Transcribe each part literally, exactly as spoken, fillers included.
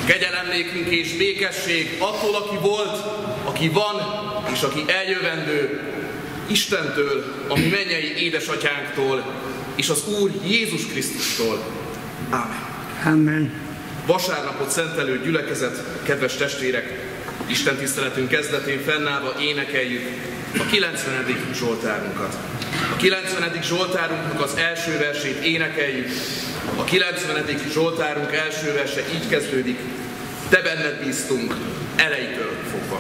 Kegyelem nékünk és békesség attól, aki volt, aki van, és aki eljövendő, Istentől, a mi mennyei édesatyánktól, és az Úr Jézus Krisztustól. Ámen. Amen. Vasárnapot szentelő gyülekezet, kedves testvérek, Isten tiszteletünk kezdetén fennállva énekeljük a kilencvenedik Zsoltárunkat. A kilencvenedik Zsoltárunknak az első versét énekeljük. A kilencvenedik Zsoltárunk első verse így kezdődik: Te benned bíztunk elejétől fogva.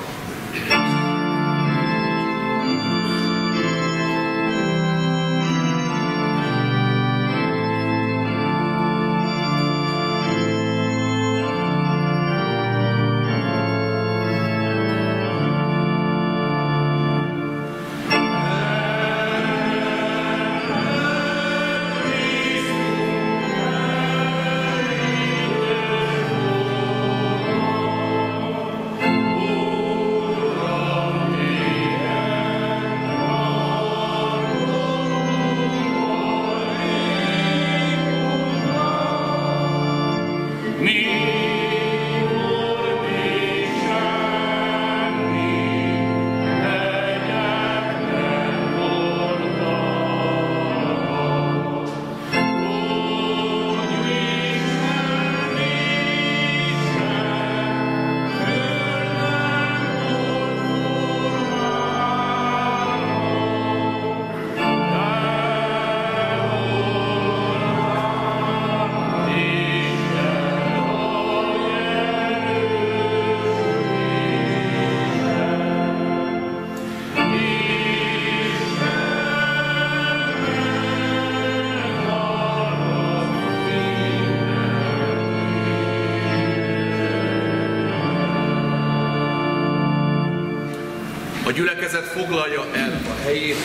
A gyülekezet foglalja el a helyét,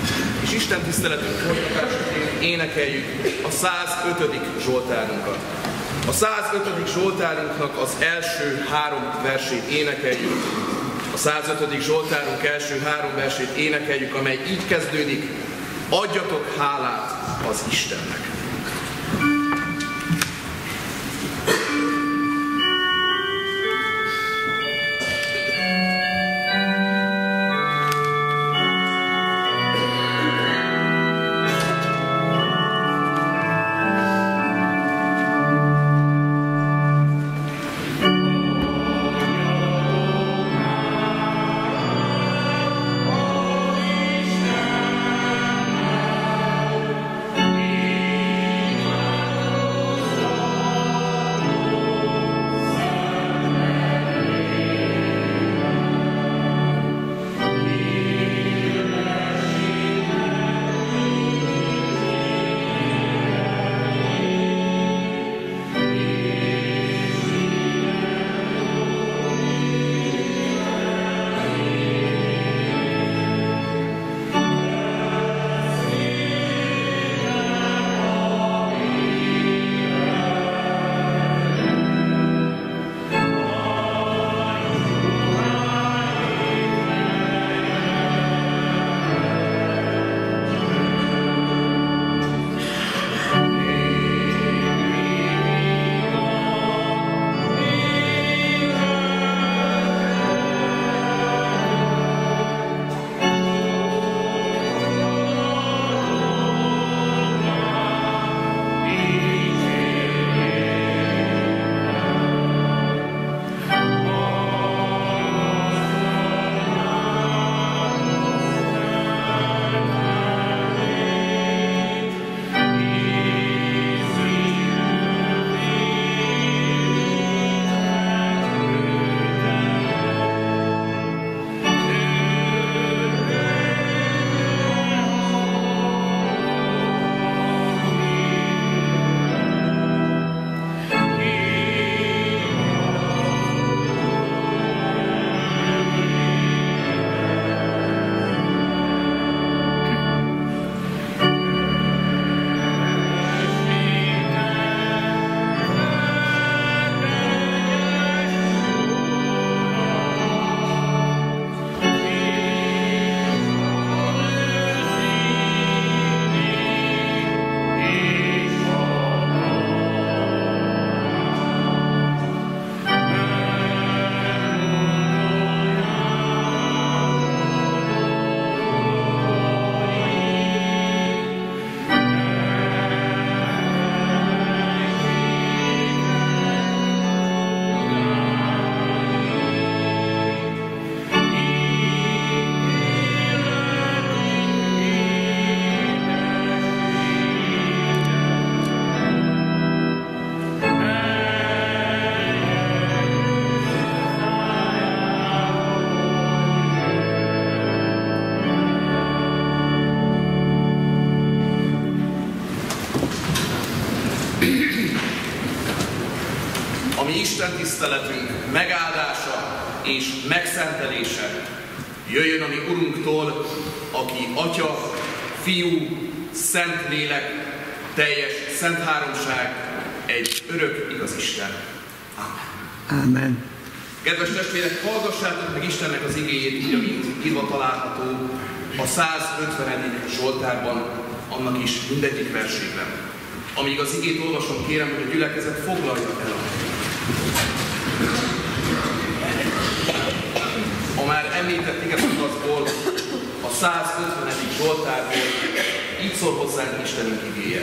és Isten tiszteletünk folytatásaként énekeljük a százötödik Zsoltárunkat. A százötödik Zsoltárunknak az első három versét énekeljük. A százötödik Zsoltárunk első három versét énekeljük, amely így kezdődik: Adjatok hálát az Istennek. Amen. mi Isten tiszteletünk megáldása és megszentelése jöjjön a mi Urunktól, aki Atya, Fiú, Szent Lélek, teljes Szent Háromság, egy örök igaz Isten. Amen. Amen. Kedves testvérek, hallgassátok meg Istennek az igéjét, így, amint írva található a százötvenedik Zsoltárban, annak is mindegyik versében. Amíg az igét olvasom, kérem, hogy a gyülekezet foglalja el. A már említett igeszakaszból, a százötvenedik Zsoltárból így szól hozzánk Istenünk igéje.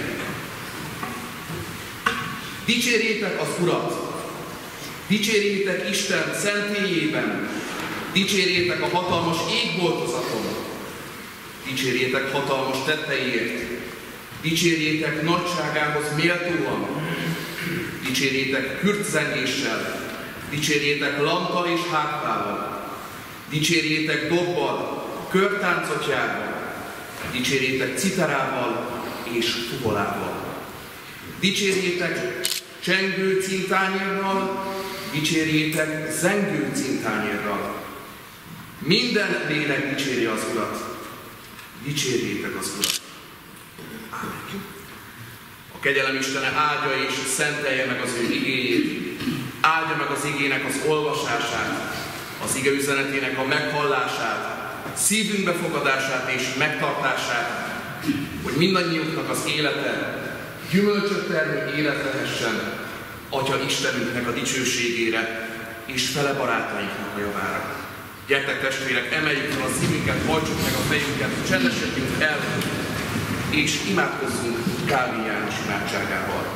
Dicsérjétek az Urat! Dicsérjétek Isten szentélyében! Dicsérjétek a hatalmas égboltozaton! Dicsérjétek hatalmas tetteiért! Dicsérjétek nagyságához méltóan! Dicsérjétek kürtzengéssel! Dicsérjétek lanttal és hárpával! Dicsérjétek dobbal, körtáncot járva! Dicsérjétek citerával és fuvolával! Dicsérjétek csengő cintányérral, dicsérjétek zengő cintányérral! Minden lélek dicséri az Urat! Dicsérjétek az Urat! Amen. A kegyelem Istene áldja és szentelje meg az ő igéjét, áldja meg az igének az olvasását, az ige üzenetének a meghallását, szívünk befogadását és megtartását, hogy mindannyiunknak az élete gyümölcsöt termő élet lehessen Atya Istenünknek a dicsőségére és fele barátainknak a javára. Gyertek testvérek, emeljük fel a szívünket, hajtsuk meg a fejünket, csendesedjünk el, és imádkozzunk Kálvin János imádságával.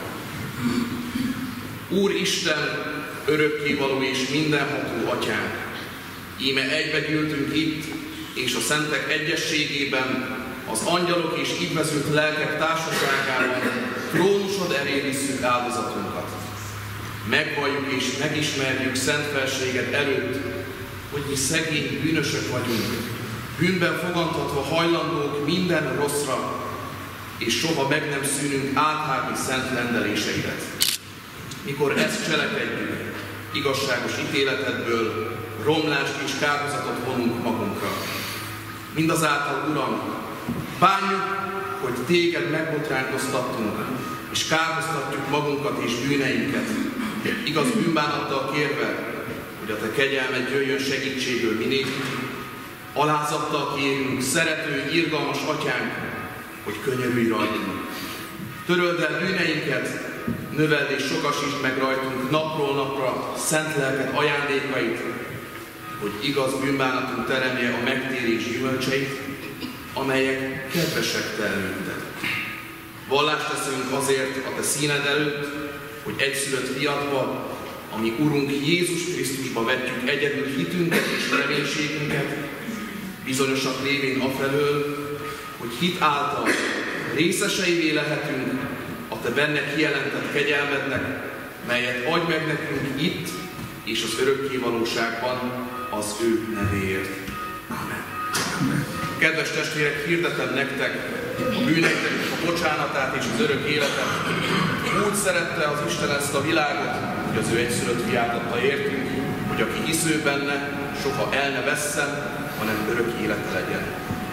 Úr Isten, örökkévaló és mindenható Atyánk, íme egybegyűltünk itt, és a szentek egyességében, az angyalok és ígvezült lelkek társaságában trónusod elé visszük áldozatunkat. Megvalljuk és megismerjük szent felséged előtt, hogy mi szegény bűnösök vagyunk, bűnben fogantatva hajlandók minden rosszra, és soha meg nem szűnünk áthágni szent rendeléseidet. Mikor ezt cselekedjük, igazságos ítéletedből romlást és kárhozatot vonunk magunkra. Mindazáltal, Uram, bánjuk, hogy téged megbotránkoztattunk, és kárhoztatjuk magunkat és bűneinket, igaz bűnbánattal kérve, hogy a te kegyelmed jöjjön segítségül mi nékünk. Alázattal kérünk, szerető, irgalmas Atyánk, hogy könyörülj rajtunk. Töröld el bűneinket, növeld és sokasítsd meg rajtunk napról napra szent lelked ajándékait, hogy igaz bűnbánatunk teremje a megtérés gyümölcseit, amelyek kedvesek te előtted. Vallást teszünk azért a te színed előtt, hogy egyszülött fiatba, ami Urunk Jézus Krisztusba vetjük egyedül hitünket és reménységünket, bizonyosak lévén afelől, hogy hit által részeseivé lehetünk a te benne kijelentett kegyelmednek, melyet adj meg nekünk itt és az örökké valóságban az ő nevéért. Amen. Amen. Kedves testvérek, hirdetem nektek a bűneiteknek a bocsánatát és az örök életet. Úgy szerette az Isten ezt a világot, hogy az ő egyszülött fiát adta értünk, hogy aki hisz ő benne, soha el ne vesszen, hanem örök élete legyen.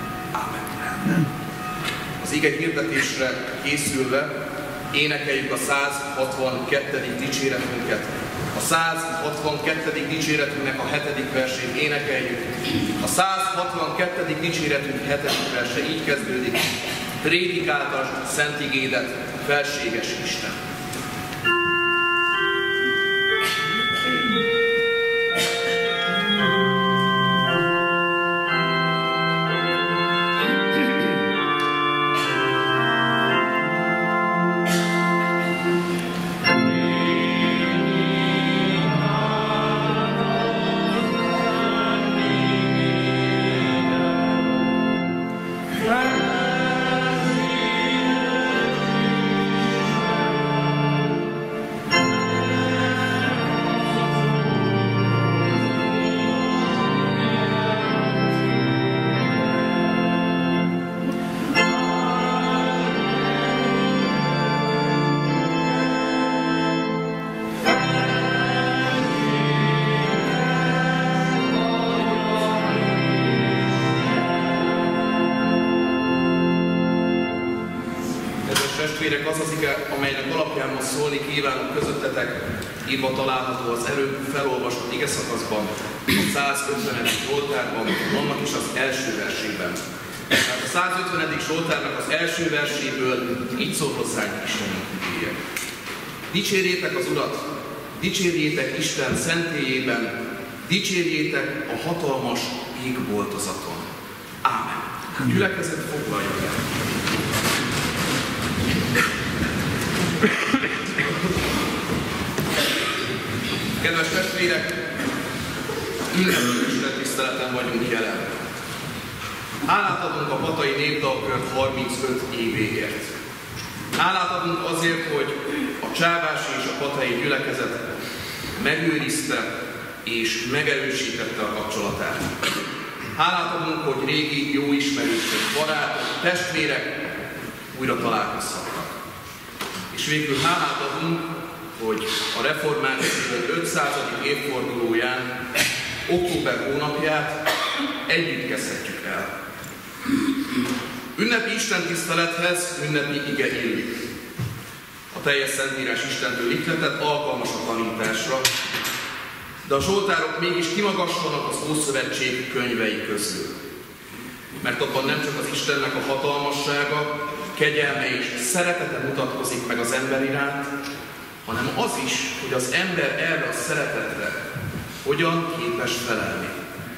Amen. Amen. Az ige hirdetésre készülve énekeljük a száz hatvankettedik dicséretünket. A száz hatvankettedik dicséretünknek a hetedik versét énekeljük. A száz hatvankettedik dicséretünk hetedik verse így kezdődik. Prédikáltasd szent igédet, felséges Isten! Amen. testvérek, az az ige, amelynek alapján most szólni kívánok közöttetek, írva található az előbb felolvasott ige szakaszban, a százötvenedik Zsoltárban, annak is az első versében. Tehát a százötvenedik Zsoltárnak az első verséből így szól hozzánk Istenünk igéje. Dicsérjétek az Urat, dicsérjétek Isten szentélyében, dicsérjétek a hatalmas égboltozaton. Ámen. A gyülekezet foglalja el. Kedves testvérek, ünnepes Isten tiszteleten vagyunk jelen. Hálát adunk a Patai Népdalkör harmincöt évéért. Hálát adunk azért, hogy a csávási és a patai gyülekezet megőrizte és megerősítette a kapcsolatát. Hálát adunk, hogy régi jó ismerősök, barátok, testvérek újra találkozhattak. És végül hálát adunk, hogy a reformáció ötszázadik évfordulóján, október hónapját együtt kezdhetjük el. Ünnepi istentisztelethez ünnepi ige illik. A teljes Szentírás Istentől ihletett, alkalmas a tanításra, de a zsoltárok mégis kimagassanak az Ószövetség könyvei közül. Mert abban nem csak az Istennek a hatalmassága, kegyelme és szeretete mutatkozik meg az ember iránt, hanem az is, hogy az ember erre a szeretetre hogyan képes felelni.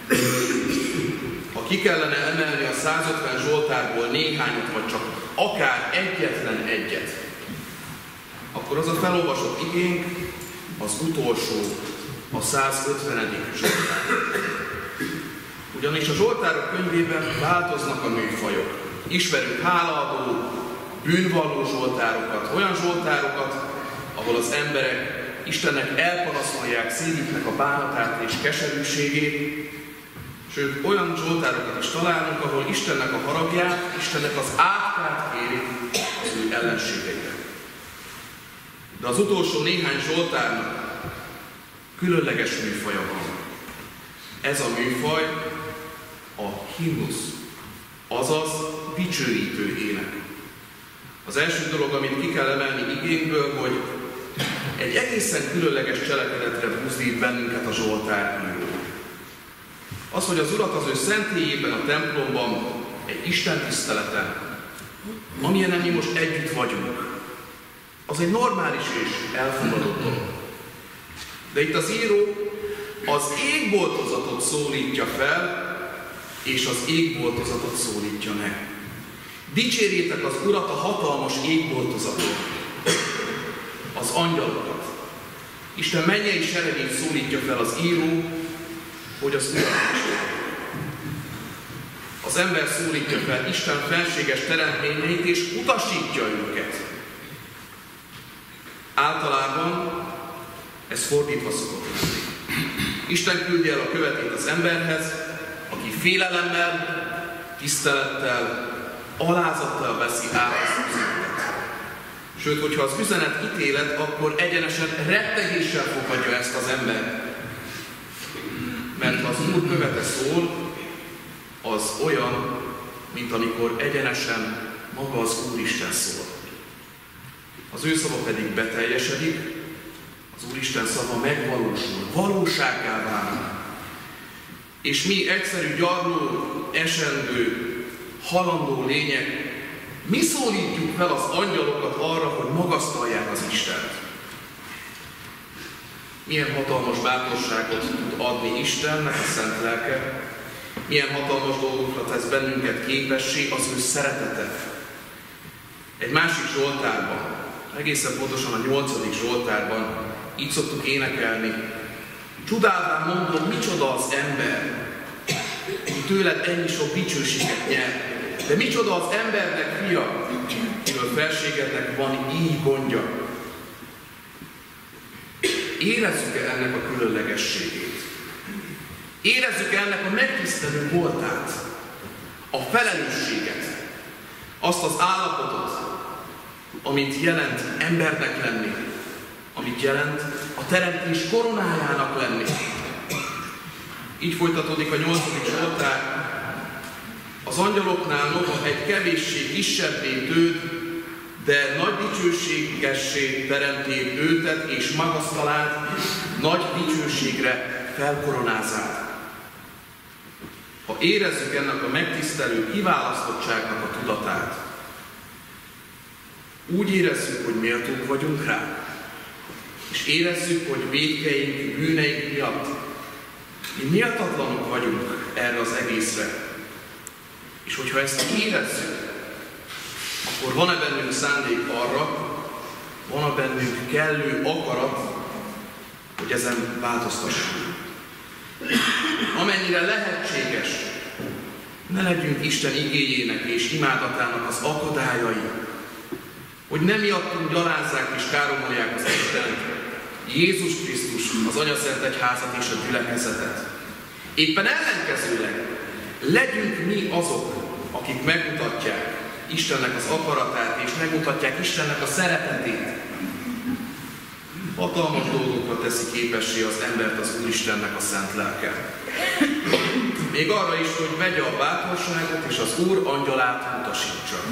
Ha ki kellene emelni a százötven Zsoltárból néhányat, vagy csak akár egyetlen egyet, akkor az a felolvasott igénk az utolsó, a százötvenedik Zsoltár. Ugyanis a Zsoltárok könyvében változnak a műfajok. Ismerünk hálaadó, bűnvalló zsoltárokat, olyan zsoltárokat, ahol az emberek Istennek elpanaszolják szívüknek a bánatát és keserűségét, sőt, olyan zsoltárokat is találunk, ahol Istennek a haragját, Istennek az átkát kérik az ő ellenségeire. De az utolsó néhány zsoltárnak különleges műfaja van. Ez a műfaj a himnusz, azaz dicsőítő ének. Az első dolog, amit ki kell emelni igénkből, hogy egy egészen különleges cselekedetre buzdít bennünket a Zsoltár író. Az, hogy az Urat az ő szentélyében, a templomban, egy istentiszteleten, amilyenen mi most együtt vagyunk, az egy normális és elfogadott dolog. De itt az író az égboltozatot szólítja fel, és az égboltozatot szólítja meg. Dicsérjétek az Urat, a hatalmas égboltozatot, az angyalokat. Isten mennyei seregét szólítja fel az író, hogy az Urat dicsérjék. Az ember szólítja fel Isten felséges teremtményeit, és utasítja őket. Általában ez fordítva szokott lenni. Isten küldi el a követét az emberhez, aki félelemmel, tisztelettel, alázattal veszi át az üzenetet. Sőt, hogyha az üzenet ítélet, akkor egyenesen rettegéssel fogadja ezt az ember. Mert ha az Úr követe szól, az olyan, mint amikor egyenesen maga az Úristen szól. Az ő szava pedig beteljesedik, az Úristen szava megvalósul, valósággá válik. És mi egyszerű, gyarló, esendő, halandó lények, mi szólítjuk fel az angyalokat arra, hogy magasztalják az Istent. Milyen hatalmas bátorságot tud adni Istennek a szent lelke, milyen hatalmas dolgokra tesz bennünket képessé az ő szeretete. Egy másik Zsoltárban, egészen pontosan a nyolcadik Zsoltárban így szoktuk énekelni. Csodálván mondom, micsoda az ember, hogy tőled ennyi sok dicsőséget nyer. De micsoda az embernek fia, mivel felségednek van így gondja. Érezzük-e ennek a különlegességét? Érezzük-e ennek a megtisztelő voltát? A felelősséget? Azt az állapotot, amit jelent embernek lenni, amit jelent a teremtés koronájának lenni. Így folytatódik a nyolcadik Zsoltár. Az angyaloknál noha egy kevéssé kisebbé tőd, de nagy dicsőségessé teremtél őtet és magasztalád, nagy dicsőségre felkoronázád. Ha érezzük ennek a megtisztelő kiválasztottságnak a tudatát, úgy érezzük, hogy méltók vagyunk rá, és érezzük, hogy vétkeink, bűneink miatt mi méltatlanok vagyunk erre az egészre. És hogyha ezt érezzük, akkor van-e bennünk szándék arra, van-e bennünk kellő akarat, hogy ezen változtassunk. Amennyire lehetséges, ne legyünk Isten igéjének és imádatának az akadályai, hogy nem miattunk gyalázzák és káromolják az Istent, Jézus Krisztus, az Anyaszent Egyházat és a gyülekezetet. Éppen ellenkezőleg legyünk mi azok, akik megmutatják Istennek az akaratát, és megmutatják Istennek a szeretetét. Hatalmas dolgokra teszi képessé az embert az Úristennek a szent lelke. Még arra is, hogy vegye a bátorságot, és az Úr angyalát utasítsa.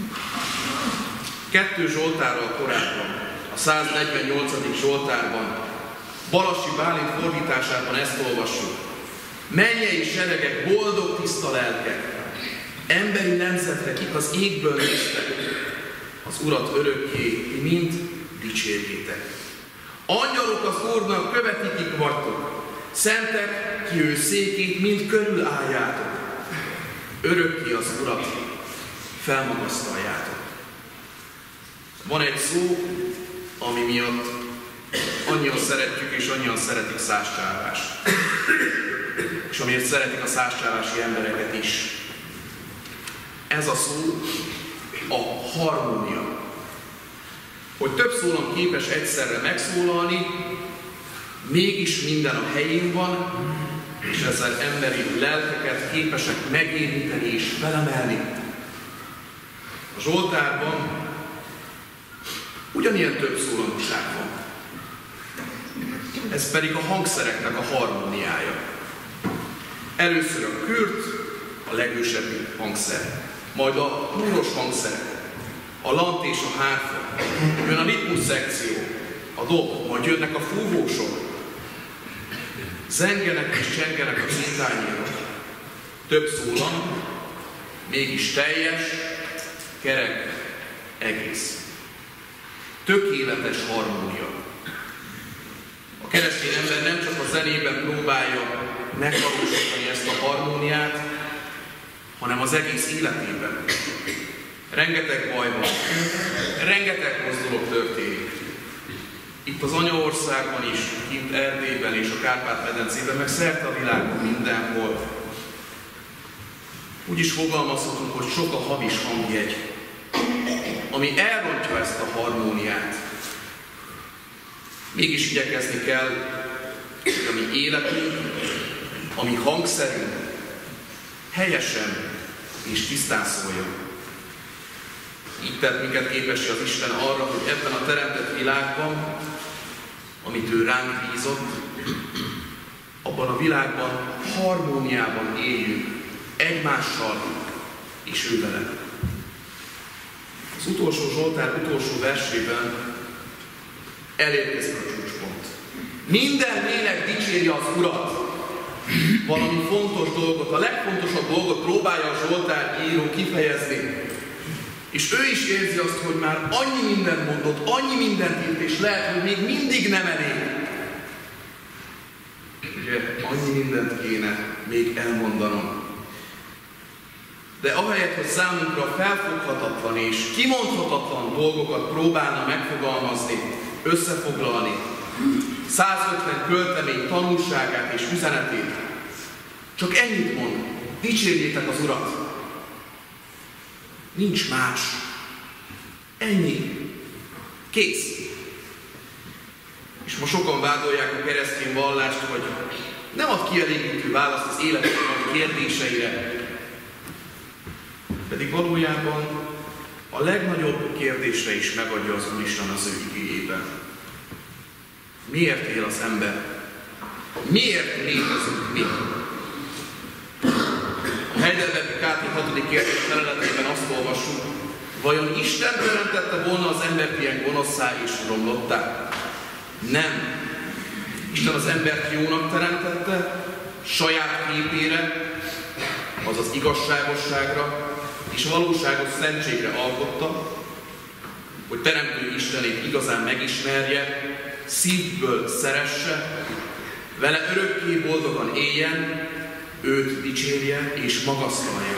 Kettő Zsoltárral korábban, a száznegyvennyolcadik Zsoltárban, Balassi Bálint fordításában ezt olvassuk. Mennyei seregek, boldog tiszta lelkek, emberi nemzetre, kik az égből néztek, az Urat örökké, ti mind dicsérjétek. Angyalok az Úrnak, követikik vagytok, szentek, ki ő székét, mind körül álljátok. Örökké az Urat felmagasztaljátok. Van egy szó, ami miatt annyian szeretjük és annyian szeretik Szászcsávás. És amiért szeretik a szászcsávási embereket is. Ez a szó a harmónia. Hogy több szólam képes egyszerre megszólalni, mégis minden a helyén van, és ezzel emberi lelkeket képesek megérinteni és felemelni. A Zsoltárban ugyanilyen több szólamúság van. Ez pedig a hangszereknek a harmóniája. Először a kürt, a legősebb hangszer, majd a húros hangszer, a lant és a hárfa, jön a ritmus szekció, a dob, majd jönnek a fúvósok, zengenek és csengenek a cintányérok. Több szólam, mégis teljes, kerek, egész. Tökéletes harmónia. A keresztény ember nem csak a zenében próbálja megvalósítani ezt a harmóniát, hanem az egész életében. Rengeteg baj van, rengeteg mozdulok történik. Itt az anyaországban is, kint Erdélyben és a Kárpát-medencében, meg szerte a világon mindenhol. Úgy is fogalmazhatunk, hogy sok a hamis hangjegy, ami elrontja ezt a harmóniát. Mégis igyekezni kell, hogy a mi életünk, a mi hangszerünk helyesen és tisztán szóljon. Így tett minket képessé az Isten arra, hogy ebben a teremtett világban, amit ő ránk bízott, abban a világban harmóniában éljünk egymással és ő vele. Az utolsó Zsoltár utolsó versében elérkezik a csúcspont. Minden lélek dicsérje az Urat. Valami fontos dolgot, a legfontosabb dolgot próbálja a Zsoltár író kifejezni. És ő is érzi azt, hogy már annyi mindent mondott, annyi mindent írt, és lehet, hogy még mindig nem elég. Ugye, annyi mindent kéne még elmondanom. De ahelyett, hogy számunkra felfoghatatlan és kimondhatatlan dolgokat próbálna megfogalmazni, összefoglalni, százötven költemény tanulságát és üzenetét, csak ennyit mond, dicsérjétek az Urat. Nincs más. Ennyi. Kész. És ma sokan vádolják a keresztény vallást, hogy nem ad kielégítő választ az életnek a kérdéseire. Pedig valójában a legnagyobb kérdésre is megadja az Úristen az ő igéjében. Miért él az ember? Miért létezünk mi? A Heidelbergi Káté hatodik kérdés feleletében azt olvassuk, Vajon Isten teremtette volna az embert ilyen gonoszszá és romlottá? Nem. Isten az embert jónak teremtette, saját képére, azaz igazságosságra és valóságos szentségre alkotta, hogy teremtő Istenét igazán megismerje, szívből szeresse, vele örökké boldogan éljen, őt dicsérje és magasztalja.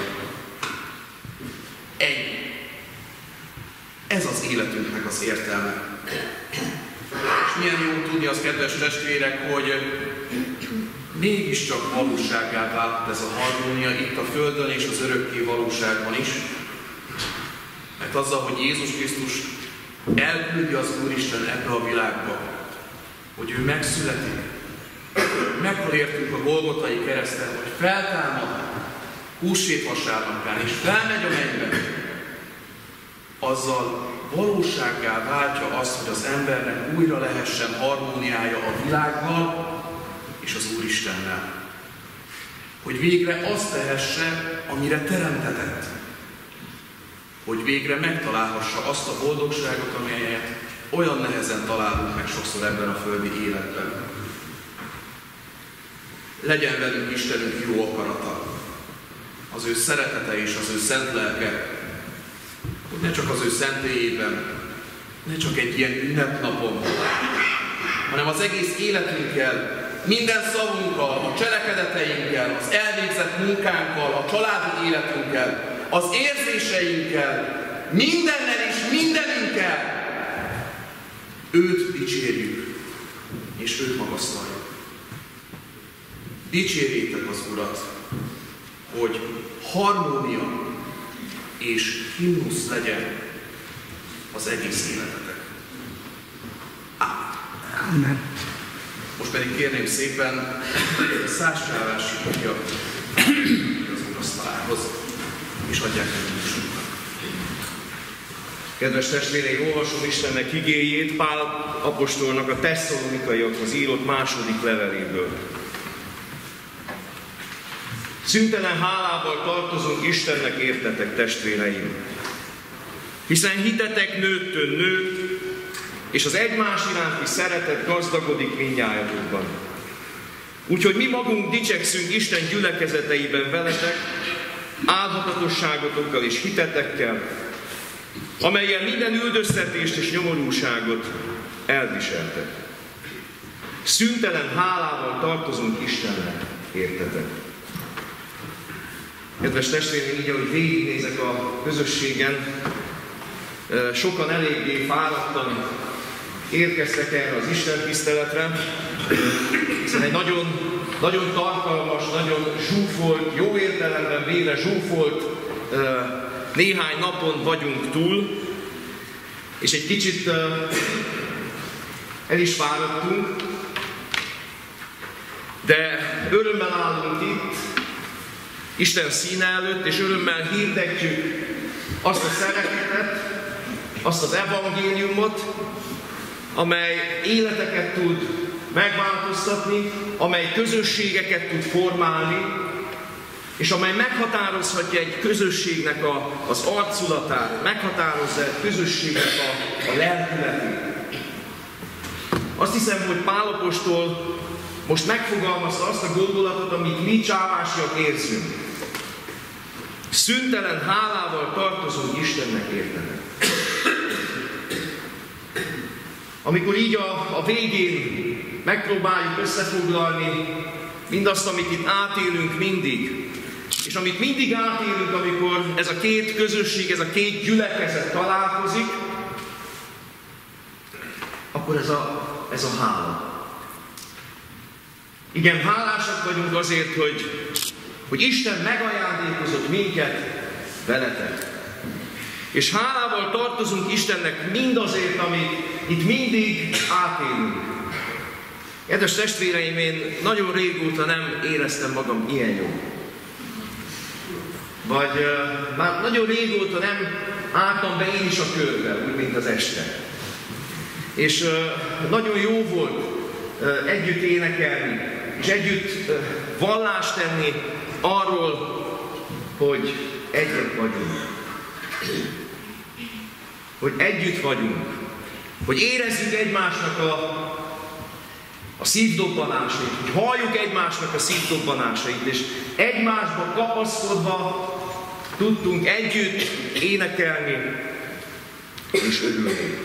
Ennyi. Ez az életünknek az értelme. És milyen jó tudni az, kedves testvérek, hogy mégiscsak valósággá vált ez a harmónia itt a Földön és az örökké valóságban is. Mert azzal, hogy Jézus Krisztus elküldi az Úristen ebbe a világba, hogy ő megszületik, meghal értünk a Golgotai kereszten, hogy feltámad húsvét vasárnapján, és felmegy a mennybe, azzal valósággá váltja azt, hogy az embernek újra lehessen harmóniája a világgal és az Úristennel. Hogy végre azt tehesse, amire teremtetett. Hogy végre megtalálhassa azt a boldogságot, amelyet olyan nehezen találunk meg sokszor ebben a földi életben. Legyen velünk Istenünk jó akarata, az ő szeretete és az ő szent lelke, hogy ne csak az ő szentélyében, ne csak egy ilyen ünnepnapon, hanem az egész életünkkel, minden szavunkkal, a cselekedeteinkkel, az elvégzett munkánkkal, a családi életünkkel, az érzéseinkkel, mindennel és mindenünkkel őt dicsérjük, és őt magasztaljuk. Dicsérjétek az Urat, hogy harmónia és himnusz legyen az egész életetek. Ámen. Most pedig kérném szépen, hogy a Szássálvási atya az urasztalához, és adják meg műsorunkat. Kedves testvéreim, olvasom Istennek igéjét Pál apostolnak a Tesszalonikaiakhoz írott második leveléből. Szüntelen hálával tartozunk Istennek értetek, testvéreim, hiszen hitetek nőttön nőtt, és az egymás iránti szeretet gazdagodik mindnyájatokban. Úgyhogy mi magunk dicsekszünk Isten gyülekezeteiben veletek, álhatatosságotokkal és hitetekkel, amellyel minden üldöztetést és nyomorúságot elviseltek. Szüntelen hálával tartozunk Istennek, értetek. Kedves testvéreim, így ahogy végignézek a közösségen, sokan eléggé fáradtan érkeztek erre az Isten tiszteletre, hiszen egy nagyon, nagyon tartalmas, nagyon zsúfolt, jó értelemben véve zsúfolt néhány napon vagyunk túl, és egy kicsit el is fáradtunk, de örömmel állunk itt, Isten színe előtt, és örömmel hirdetjük azt a szeretetet, azt az evangéliumot, amely életeket tud megváltoztatni, amely közösségeket tud formálni, és amely meghatározhatja egy közösségnek a, az arculatát, meghatározza egy közösségnek a, a lelkületét. Azt hiszem, hogy Pál apostol most megfogalmazta azt a gondolatot, amit mi csávásiak érzünk. Szüntelen hálával tartozunk Istennek, értenek. Amikor így a, a végén megpróbáljuk összefoglalni mindazt, amit itt átélünk mindig, és amit mindig átélünk, amikor ez a két közösség, ez a két gyülekezet találkozik, akkor ez a, ez a hála. Igen, hálásak vagyunk azért, hogy, hogy Isten megajándékozott minket veletek. És hálával tartozunk Istennek mindazért, amit itt mindig átélünk. Kedves testvéreim, én nagyon régóta nem éreztem magam ilyen jó. Vagy uh, már nagyon régóta nem álltam be én is a körbe, úgy, mint az este. És uh, nagyon jó volt uh, együtt énekelni, és együtt uh, vallást tenni arról, hogy egyek vagyunk. hogy együtt vagyunk, hogy érezzük egymásnak a, a szívdobbanásait, hogy halljuk egymásnak a szívdobbanásait, és egymásba kapaszkodva tudtunk együtt énekelni és örülni.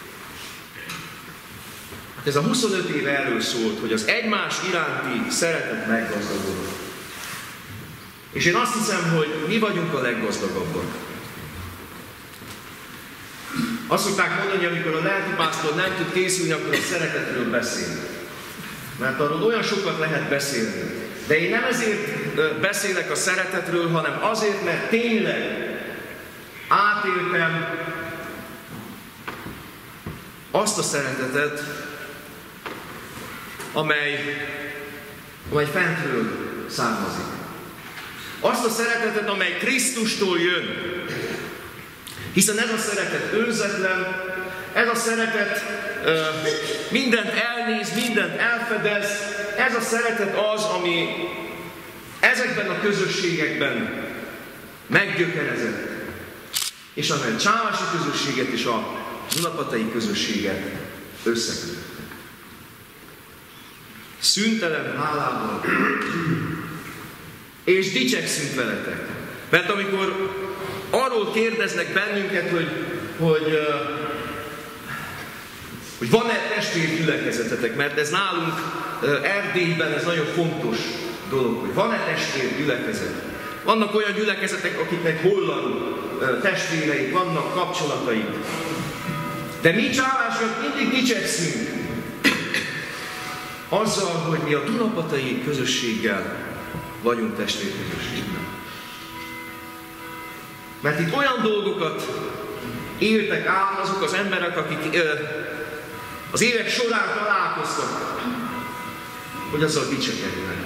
Ez a huszonöt év erről szólt, hogy az egymás iránti szeretet meggazdagodott. És én azt hiszem, hogy mi vagyunk a leggazdagabbak. Azt szokták mondani, amikor a lelkipásztor nem tud készülni, akkor a szeretetről beszél. Mert arról olyan sokat lehet beszélni. De én nem ezért beszélek a szeretetről, hanem azért, mert tényleg átéltem azt a szeretetet, amely, amely fentről származik. Azt a szeretetet, amely Krisztustól jön. Hiszen ez a szeretet önzetlen, ez a szeretet ö, mindent elnéz, mindent elfedez, ez a szeretet az, ami ezekben a közösségekben meggyökerezett, és amely a csávási közösséget és a dunapatai közösséget összekötött. Szüntelen hálával és dicsekszünk veletek. Mert amikor arról kérdeznek bennünket, hogy, hogy, hogy van-e testvérgyülekezetetek, mert ez nálunk Erdélyben ez nagyon fontos dolog, hogy van-e testvérgyülekezet. Vannak olyan gyülekezetek, akiknek hollandul testvéreik, vannak kapcsolataik. De mi csávások mindig dicsekszünk azzal, hogy mi a dunapatai közösséggel vagyunk testvérközösségben. Mert itt olyan dolgokat éltek át azok az emberek, akik ö, az évek során találkoztak, hogy azzal dicsekednek.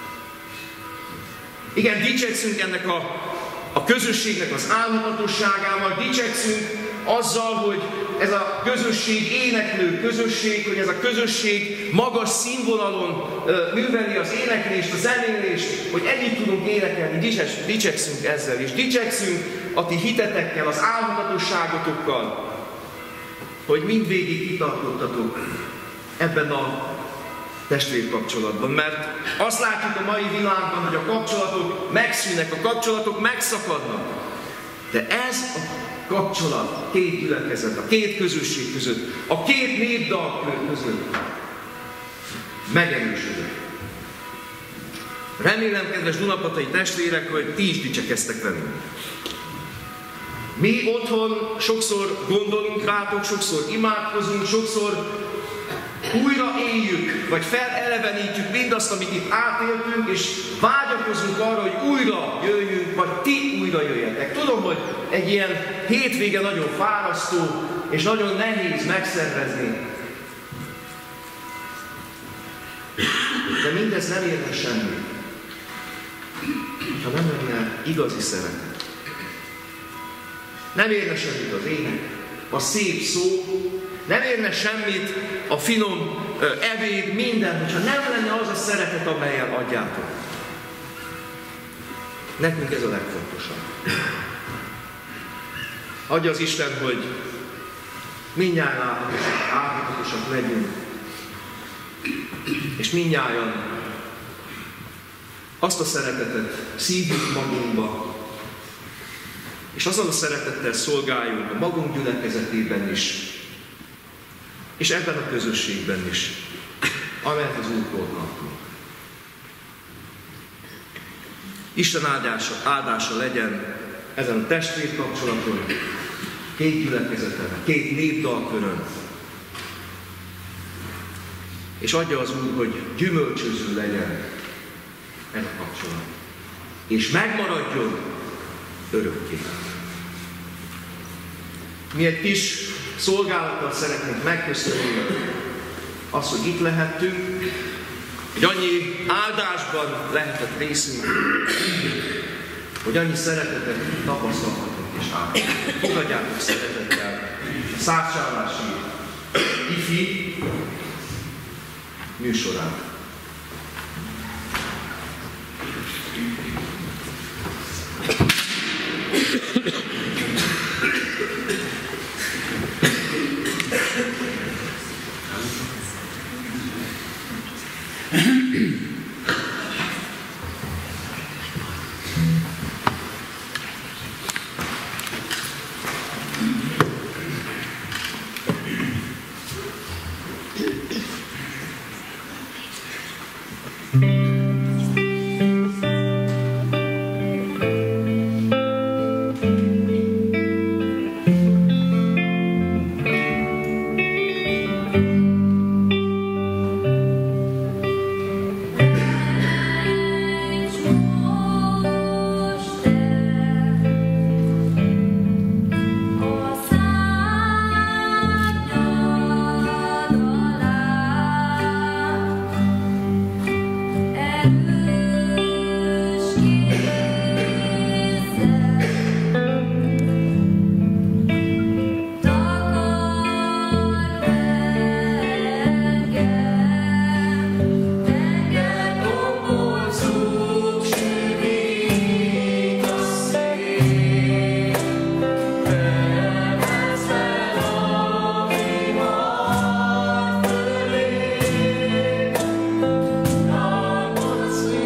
Igen, dicsekszünk ennek a, a közösségnek az álhatatosságával, dicsekszünk azzal, hogy ez a közösség éneklő közösség, hogy ez a közösség magas színvonalon ö, műveli az éneklést, a zenélést, hogy együtt tudunk énekelni, dicsekszünk ezzel, és dicsekszünk a ti hitetekkel, az álhatatosságotokkal, hogy mindvégig kitartottatok ebben a testvérkapcsolatban. Mert azt látjuk a mai világban, hogy a kapcsolatok megszűnnek, a kapcsolatok megszakadnak. De ez a kapcsolat, a két gyülekezet, a két közösség között, a két népdal között megerősödött. Remélem, kedves dunapatai testvérek, hogy ti is dicsekeztek velünk. Mi otthon sokszor gondolunk rátok, sokszor imádkozunk, sokszor újra éljük, vagy felelevenítjük mindazt, amit itt átéltünk, és vágyakozunk arra, hogy újra jöjjünk, vagy ti újra jöjjetek. Tudom, hogy egy ilyen hétvége nagyon fárasztó, és nagyon nehéz megszervezni. De mindez nem érne semmit, ha nem lenne igazi szeretet. Nem érne semmit az ének, a szép szó, nem érne semmit a finom ö, ebéd, minden, hogyha nem lenne az a szeretet, amellyel adjátok. Nekünk ez a legfontosabb. Adja az Isten, hogy mindnyájan álhatatosak legyünk, és mindnyájan azt a szeretetet szívjuk magunkba, és azzal a szeretettel szolgáljunk a magunk gyülekezetében is, és ebben a közösségben is, amelyet az Úrtól kaptunk. Isten áldása, áldása legyen ezen a testvérkapcsolaton, két gyülekezeten, két népdalkörön, és adja az Úr, hogy gyümölcsöző legyen ez a kapcsolat, és megmaradjon örökké. Mi egy kis szolgálattal szeretnénk megköszönni azt, hogy itt lehettünk, hogy annyi áldásban lehetett részünk, hogy annyi szeretetet tapasztalhatunk és átadhatunk. Fogadjátok szeretettel a Százcsávási ifi műsorát. Sweet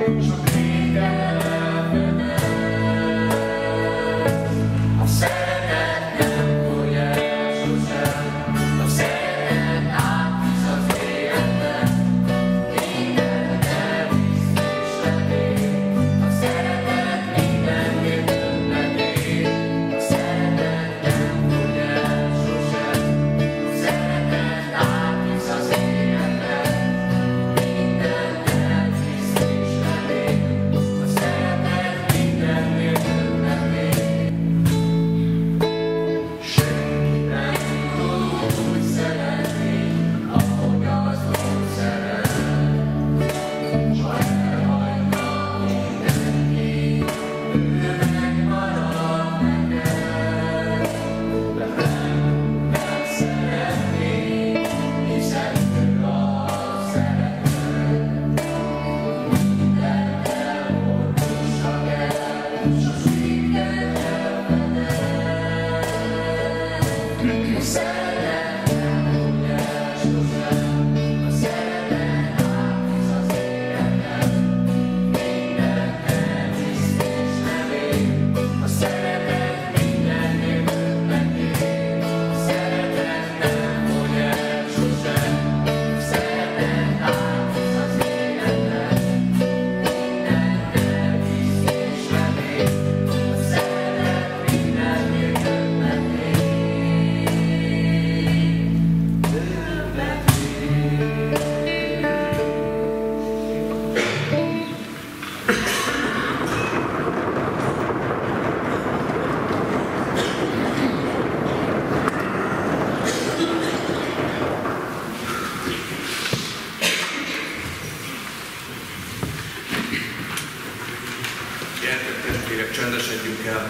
Csendesedjünk el,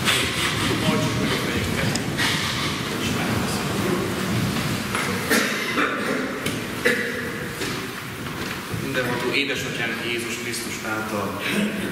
hajtsuk meg a fejünket, és megköszönjük. Mindenható édesatyánk Jézus Krisztus által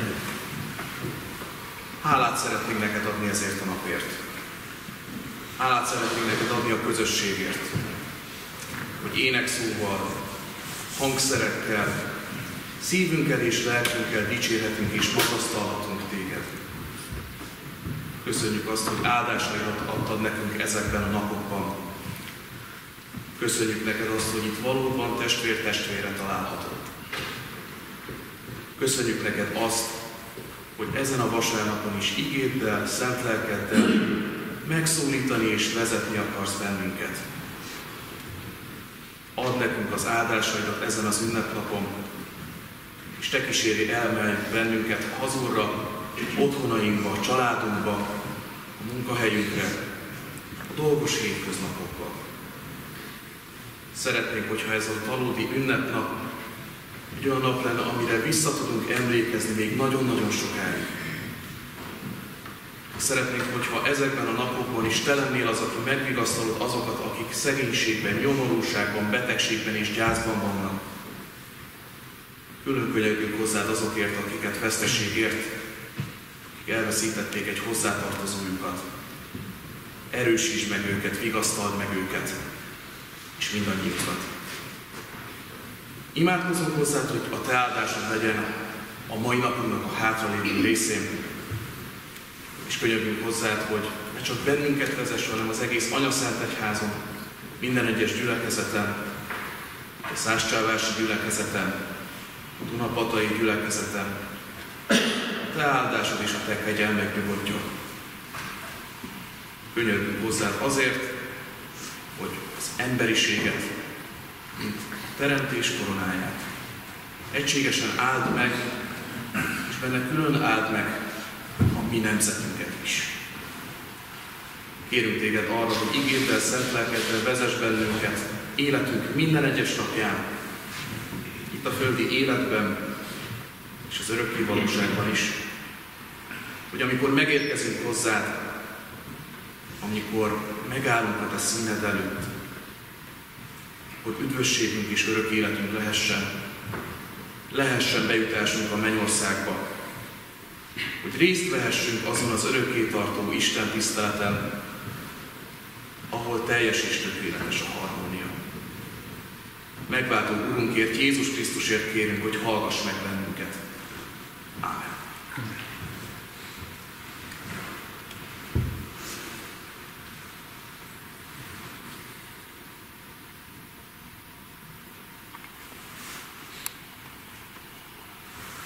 hálát szeretnénk neked adni ezért a napért. Hálát szeretnénk neked adni a közösségért, hogy énekszóval, hangszerekkel, szívünkkel és lelkünkkel dicsérhetünk és magasztalhatunk téged. Köszönjük azt, hogy áldásaidat adtad nekünk ezekben a napokban. Köszönjük neked azt, hogy itt valóban testvér testvére találhatod. Köszönjük neked azt, hogy ezen a vasárnapon is igéddel, szent lelkeddel megszólítani és vezetni akarsz bennünket. Add nekünk az áldásaidat ezen az ünnepnapon, és te kísérj el bennünket hazúra, otthonainkba, a családunkba, a munkahelyünkre, a dolgos hétköznapokba. Szeretnénk, hogyha ez a valódi ünnepnap egy olyan nap lenne, amire vissza tudunk emlékezni még nagyon-nagyon sokáig. Szeretnénk, hogyha ezekben a napokban is te lennél az, aki megvigasztalod azokat, akik szegénységben, nyomorúságban, betegségben és gyászban vannak. Külön könyörgünk hozzád azokért, akiket veszteségért, akik elveszítették egy hozzátartozójukat. Erősítsd meg őket, vigasztald meg őket, és mindannyiukat. Imádkozunk hozzád, hogy a te áldásod legyen a mai napunknak a hátralévő részén, és könyörgünk hozzád, hogy ne csak bennünket vezess, hanem az egész Anyaszent Egyházon, minden egyes gyülekezeten, a Szászcsávási gyülekezeten, a Dunapatai gyülekezeten, a te áldásod és a te kegyelmed nyugodjon. Könyörgünk hozzád azért, hogy az emberiséget, mint teremtés koronáját egységesen áld meg, és benne külön áld meg a mi nemzetünket is. Kérünk téged arra, hogy ígéddel, szent lelkeddel vezess bennünket életünk minden egyes napján, itt a földi életben és az örökké valóságban is, hogy amikor megérkezünk hozzád, amikor megállunk a te színed előtt, hogy üdvösségünk és örök életünk lehessen, lehessen bejutásunk a mennyországba, hogy részt vehessünk azon az örökkétartó Isten tiszteleten, ahol teljes és tökéletes a harmónia. Megváltó Urunkért, Jézus Krisztusért kérünk, hogy hallgass meg bennünket.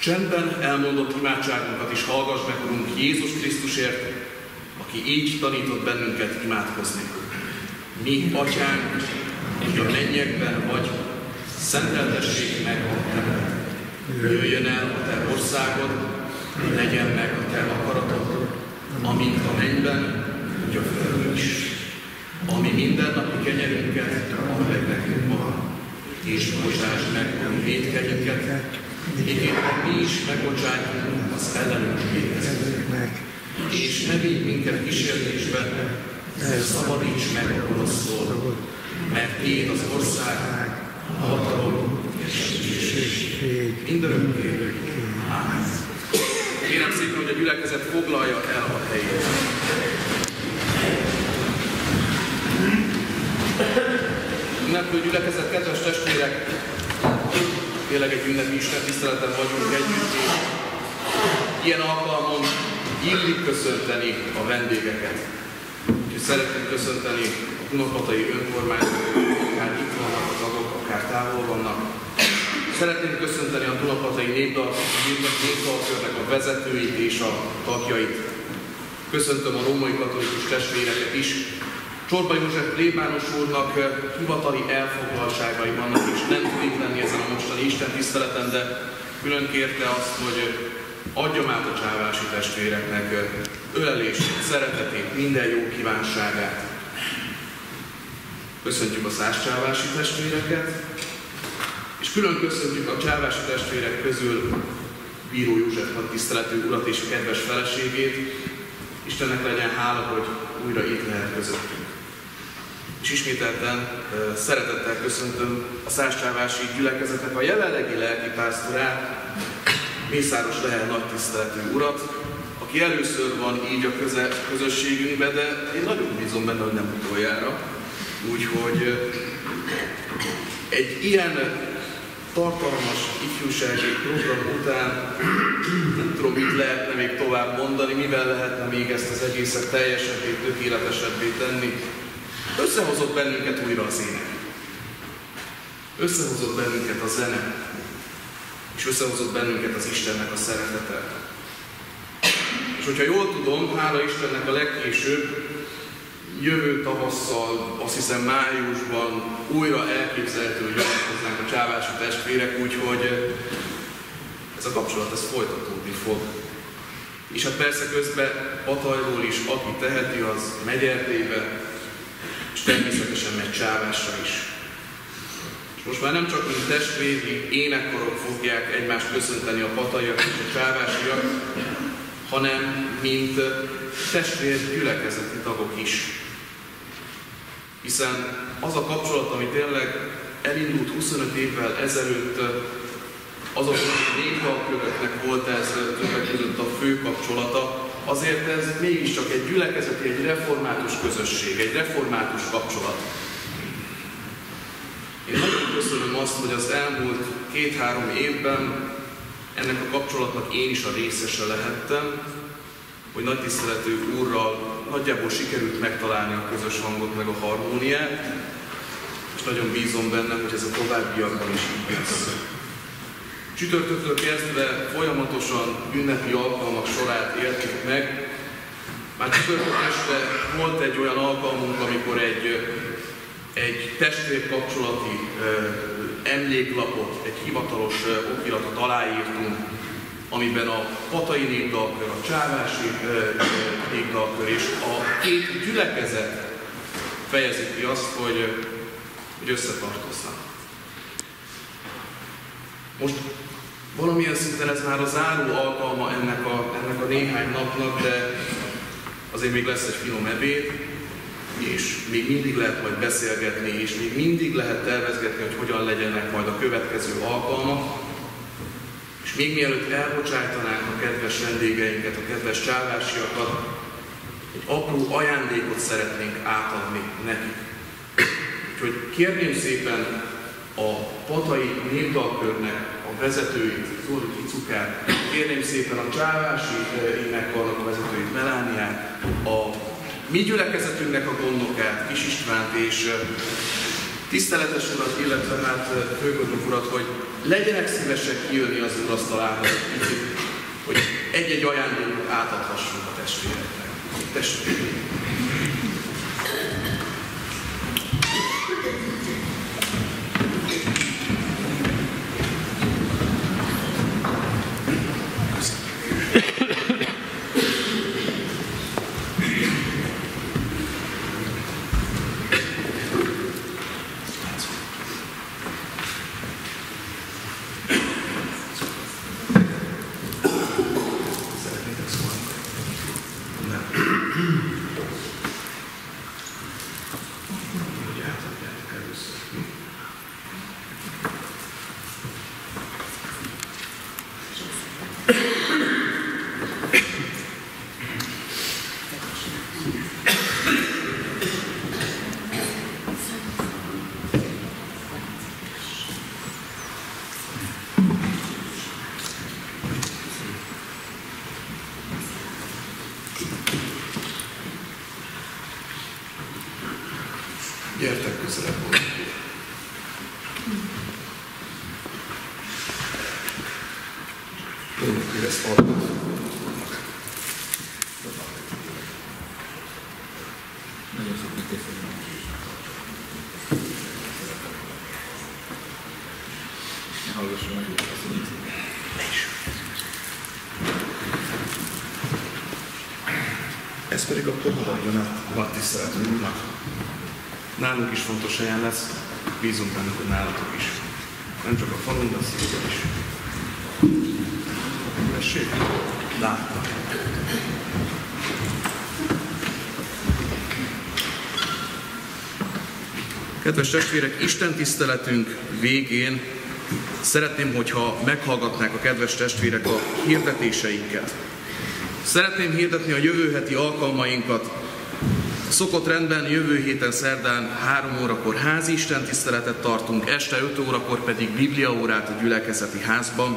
Csendben elmondott imádságunkat is hallgass meg, Urunk, Jézus Krisztusért, aki így tanított bennünket imádkozni. Mi, Atyánk, aki a mennyekben vagy, szenteltessék meg a te neved. Jöjjön el a te országod, legyen meg a te akaratod, amint a mennyben, úgy a földön is. Ami mindennapi kenyerünket add meg nekünk ma, és bocsásd meg a mi vétkeinket, miképpen mi is megbocsájtunk az ellenünk vétkezőknek. És ne vigy minket kísértésbe, de szabadíts meg a gonosztól, mert tiéd az ország, a hatalom és a dicsőség mindörökké. Ámen. Kérem szépen, hogy a gyülekezet foglalja el a helyét. Ünneplő gyülekezet, kedves testvérek, tényleg egy ünnepi Isten tiszteleten vagyunk együtt, és ilyen alkalmon illik köszönteni a vendégeket. Úgyhogy szeretnénk köszönteni a Dunapatai önkormányzatot, akár itt vannak a tagok, akár távol vannak. Szeretnénk köszönteni a Dunapatai Népdalkörnek a vezetőit és a tagjait. Köszöntöm a római katolikus testvéreket is. Csorba József plébános úrnak hivatali elfoglaltságai vannak, és nem tud itt lenni ezen a mostani Isten tiszteleten, de külön kérte azt, hogy adjam át a csávási testvéreknek ölelését, szeretetét, minden jó kívánságát. Köszöntjük a szászcsávási testvéreket, és külön köszöntjük a csávási testvérek közül Bíró József tiszteletű urat és a kedves feleségét. Istennek legyen hála, hogy újra itt lehet közöttünk. És ismételten szeretettel köszöntöm a szászcsávási gyülekezetnek a jelenlegi lelkipásztorát, Mészáros Lehel nagy tiszteletű urat, aki először van így a közösségünkben, de én nagyon bízom benne, hogy nem utoljára. Úgyhogy egy ilyen tartalmas ifjúsági program után nem tudom, mit lehetne még tovább mondani, mivel lehetne még ezt az egészet teljesebbé, tökéletesebbé tenni. Összehozott bennünket újra az ének. Összehozott bennünket a zene. És összehozott bennünket az Istennek a szeretete. És hogyha jól tudom, hála Istennek a legkésőbb, jövő tavasszal, azt hiszem májusban újra elképzelhető, hogy jöhetnek a csávási testvérek, úgyhogy ez a kapcsolat ez folytatódni fog. És hát persze közben Batajról is, aki teheti, az megy Erdélybe, és természetesen megy Csávásra is. És most már nem csak mint testvéri énekkarok fogják egymást köszönteni a pataiak és a csávásiak, hanem mint testvér gyülekezeti tagok is. Hiszen az a kapcsolat, ami tényleg elindult huszonöt évvel ezelőtt, azok a népdalköröknek volt ez többek között a fő kapcsolata, azért ez mégiscsak egy gyülekezeti, egy református közösség, egy református kapcsolat. Én nagyon köszönöm azt, hogy az elmúlt két-három évben ennek a kapcsolatnak én is a részese lehettem, hogy nagy tiszteletű úrral nagyjából sikerült megtalálni a közös hangot, meg a harmóniát, és nagyon bízom benne, hogy ez a továbbiakban is így lesz. Csütörtöktől kezdve folyamatosan ünnepi alkalmak sorát éltük meg. Már csütörtök este volt egy olyan alkalmunk, amikor egy, egy testvérkapcsolati emléklapot, egy hivatalos okiratot aláírtunk, amiben a Patai Népdalkör, a Csávási Népdalkör és a két gyülekezet fejezi ki azt, hogy, hogy összetartoznak. Most valamilyen szinten ez már a záró alkalma ennek a, ennek a néhány napnak, de azért még lesz egy finom ebéd, és még mindig lehet majd beszélgetni, és még mindig lehet tervezgetni, hogy hogyan legyenek majd a következő alkalmak. És még mielőtt elbocsájtanánk a kedves vendégeinket, a kedves csávásiakat, egy apró ajándékot szeretnénk átadni nekik. Úgyhogy kérném szépen a Patai Népdalkörnek a vezetőit, Zoli Kicukát, kérném szépen a csávási énekkarnak a vezetőit, Melániát, a mi gyülekezetünknek a gondnokát, Kis Istvánt és tiszteletes urat, illetve hát főgondnok urat, hogy legyenek szívesek kijönni az úrasztalához, hogy egy-egy ajándékot átadhassunk a testvéreknek. Testvérek! Gyertek közelebb hozzá. Mondjuk, ezt adod. Nagyon sok mikrofon. Ne hallgasson meg, hogy azt mondjuk. Ez pedig akkor maradjon át a tiszteletünk úrnak. Nálunk is fontos helyen lesz, bízunk benne, hogy nálatok is. Nem csak a falun, de a szívben is. Tessék? Láttam. Kedves testvérek, Isten tiszteletünk végén szeretném, hogyha meghallgatnák a kedves testvérek a hirdetéseinket. Szeretném hirdetni a jövő heti alkalmainkat. Szokott rendben jövő héten szerdán három órakor házi istentiszteletet tartunk, este öt órakor pedig bibliaórát a gyülekezeti házban,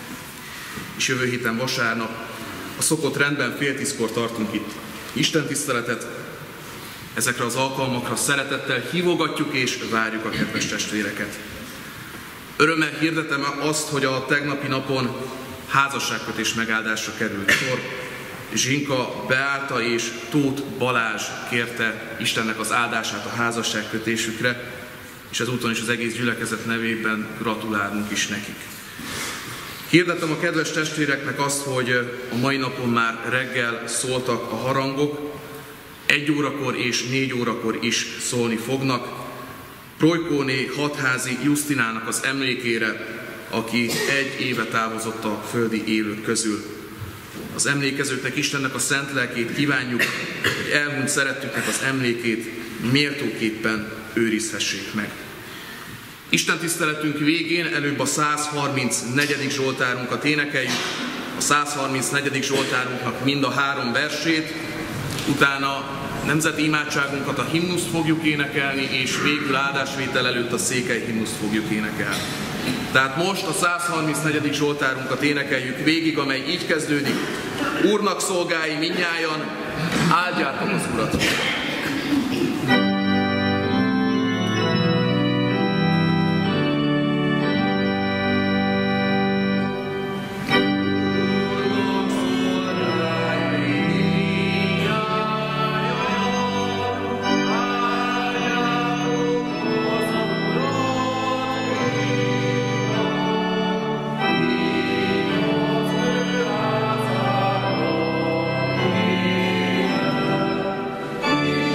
és jövő héten vasárnap a szokott rendben fél tízkor tartunk itt istentiszteletet. Ezekre az alkalmakra szeretettel hívogatjuk és várjuk a kedves testvéreket. Örömmel hirdetem azt, hogy a tegnapi napon házasságkötés megáldásra került sor. Zsinka Beáta és Tóth Balázs kérte Istennek az áldását a házasságkötésükre, és ezúton is az egész gyülekezet nevében gratulálunk is nekik. Hirdetem a kedves testvéreknek azt, hogy a mai napon már reggel szóltak a harangok, egy órakor és négy órakor is szólni fognak. Projkóné Hatházi Jusztinának az emlékére, aki egy éve távozott a földi élők közül. Az emlékezőknek Istennek a szent lelkét kívánjuk, hogy elhunyt szerettüknek az emlékét méltóképpen őrizhessék meg. Isten tiszteletünk végén előbb a százharmincnegyedik Zsoltárunkat énekeljük, a százharmincnegyedik Zsoltárunknak mind a három versét, utána nemzeti imádságunkat, a himnuszt fogjuk énekelni, és végül áldásvétel előtt a székely himnuszt fogjuk énekelni. Tehát most a százharmincnegyedik Zsoltárunkat énekeljük végig, amely így kezdődik. Úrnak szolgái mindnyájan, áldjátok az Urat! Amen.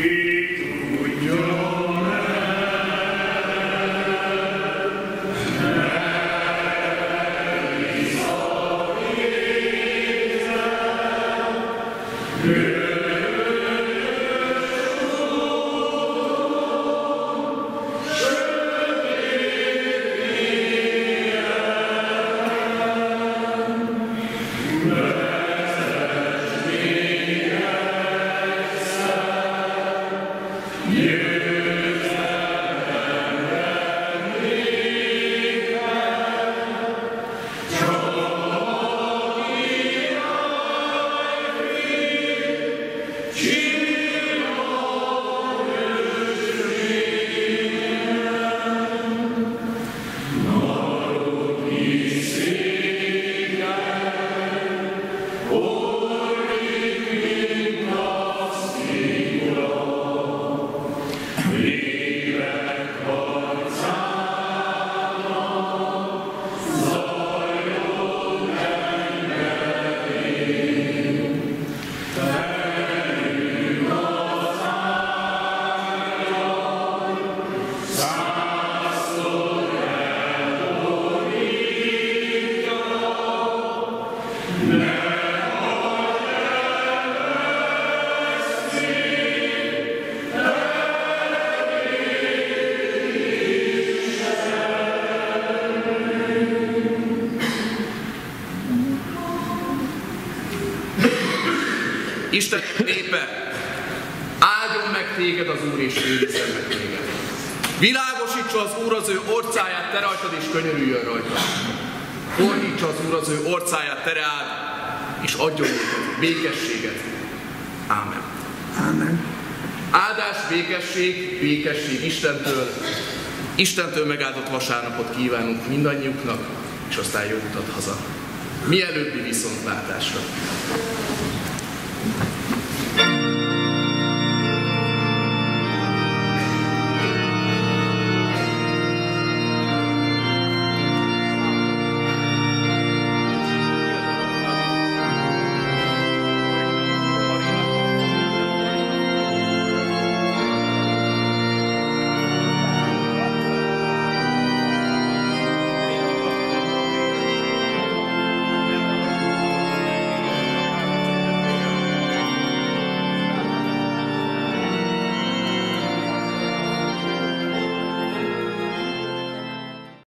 Isten népe, áldjon meg téged az Úr, és őrizzen meg téged. Világosítsa az Úr az ő orcáját te rajtad, és könyörüljön rajta. Fordítsa az Úr az ő orcáját te reád, és adjon neked békességet. Ámen. Ámen. Áldás, békesség, békesség Istentől. Istentől megáldott vasárnapot kívánunk mindannyiuknak, és aztán jó utat haza. Mielőbbi viszontlátásra.